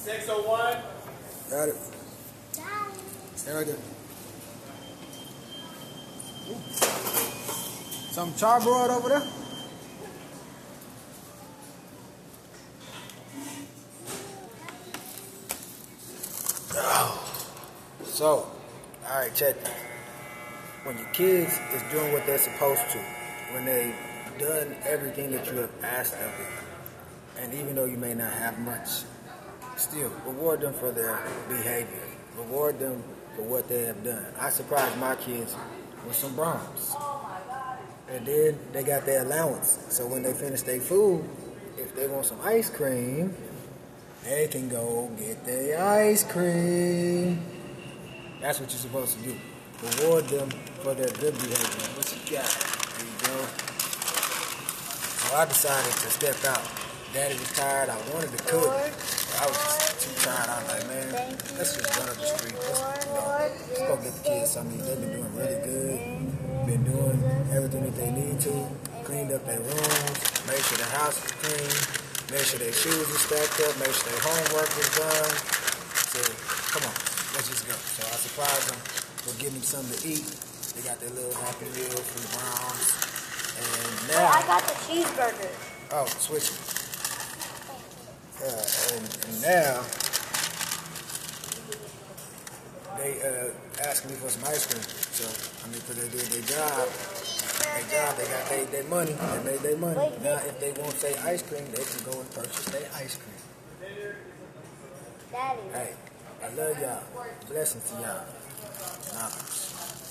601. Got it. Stay right there. Ooh. Some charbroiled over there? So, alright, check this. When your kids is doing what they're supposed to, when they've done everything that you have asked of them, and even though you may not have much, still reward them for their behavior. Reward them for what they have done. I surprised my kids with some Brahms. And then they got their allowance. So when they finish their food, if they want some ice cream, they can go get their ice cream. That's what you're supposed to do. Reward them for their good behavior. What you got? There you go. So I decided to step out. Daddy was tired. I wanted to cook. I was just too tired. I was like, man, let's just run up the street. Let's go get the kids something. They've been doing really good. Been doing everything that they need to. Cleaned up their rooms. Made sure the house was clean. Made sure their shoes were stacked up. Made sure their homework was done. So, come on. Let's just go. So I surprised them with giving them something to eat. They got their little Happy Meal from Browns. And now... Wait, I got the cheeseburger. Oh, switch it. And now they asking me for some ice cream. So I mean, because they did their job, they got their money, they made their money. Wait, now, if they want say ice cream, they can go and purchase their ice cream. Daddy. Hey, I love y'all. Blessings to y'all. Knowledge.